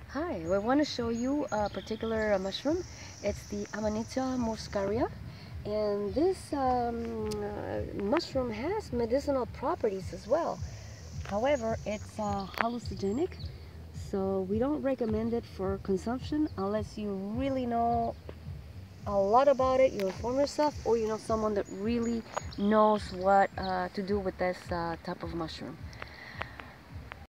Hi, I want to show you a particular mushroom. It's the Amanita muscaria, and this mushroom has medicinal properties as well. However, it's hallucinogenic, so we don't recommend it for consumption unless you really know a lot about it, you inform yourself, or you know someone that really knows what to do with this type of mushroom.